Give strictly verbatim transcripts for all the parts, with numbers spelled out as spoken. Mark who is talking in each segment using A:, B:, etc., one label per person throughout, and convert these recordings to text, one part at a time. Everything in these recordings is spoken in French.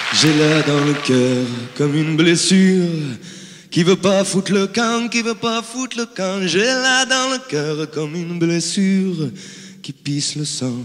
A: J'ai là dans le cœur comme une blessure qui veut pas foutre le camp, qui veut pas foutre le camp. J'ai là dans le cœur comme une blessure qui pisse le sang.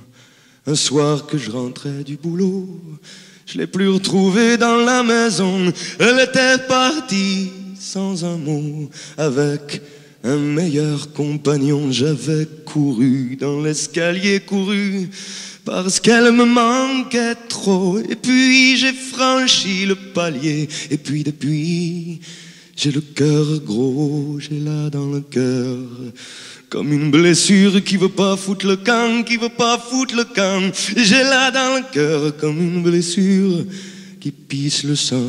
A: Un soir que je rentrais du boulot, je l'ai plus retrouvée dans la maison. Elle était partie sans un mot avec un meilleur compagnon. J'avais couru dans l'escalier, couru parce qu'elle me manquait trop. Et puis j'ai franchi le palier. Et puis depuis, j'ai le cœur gros. J'ai là dans le cœur comme une blessure qui veut pas foutre le camp, qui veut pas foutre le camp. J'ai là dans le cœur comme une blessure qui pisse le sang.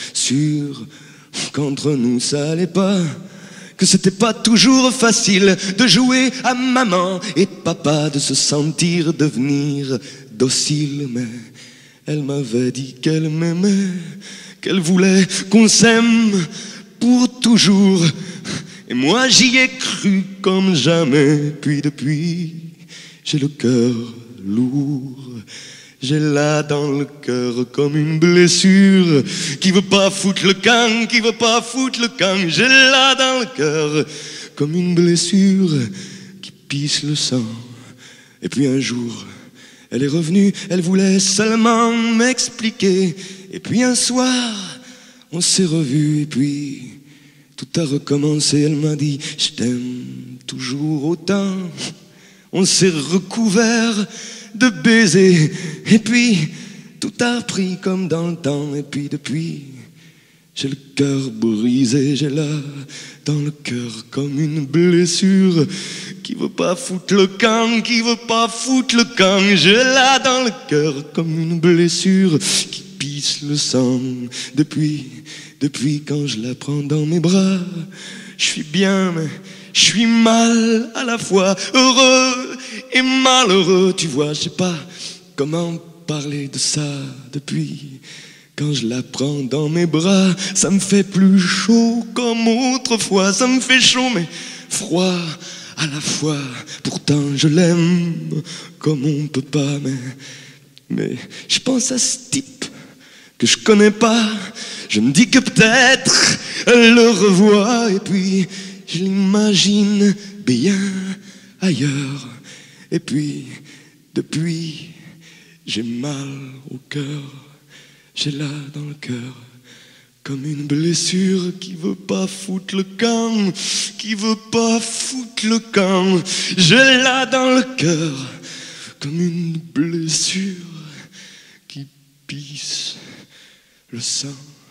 A: Sûr qu'entre nous ça allait pas, que c'était pas toujours facile de jouer à maman et papa, de se sentir devenir docile. Mais elle m'avait dit qu'elle m'aimait, qu'elle voulait qu'on s'aime pour toujours. Et moi j'y ai cru comme jamais. Puis depuis, j'ai le cœur lourd. J'ai là dans le cœur comme une blessure qui veut pas foutre le camp, qui veut pas foutre le camp. J'ai là dans le cœur comme une blessure qui pisse le sang. Et puis un jour, elle est revenue, elle voulait seulement m'expliquer. Et puis un soir, on s'est revus et puis tout a recommencé. Elle m'a dit « Je t'aime toujours autant ». On s'est recouvert de baisers et puis tout a repris comme dans le temps. Et puis depuis, j'ai le cœur brisé. J'ai là dans le cœur comme une blessure qui veut pas foutre le camp, qui veut pas foutre le camp. J'ai là dans le cœur comme une blessure qui pisse le sang. Depuis, depuis quand je la prends dans mes bras, je suis bien mais je suis mal à la fois, heureux et malheureux. Tu vois, je sais pas comment parler de ça. Depuis quand je la prends dans mes bras, ça me fait plus chaud comme autrefois. Ça me fait chaud mais froid à la fois. Pourtant je l'aime comme on peut pas. Mais, mais je pense à ce type que je connais pas. Je me dis que peut-être elle le revoit. Et puis je l'imagine bien ailleurs. Et puis, depuis, j'ai mal au cœur. J'ai là dans le cœur comme une blessure qui veut pas foutre le camp, qui veut pas foutre le camp. J'ai là dans le cœur comme une blessure qui pisse le sang.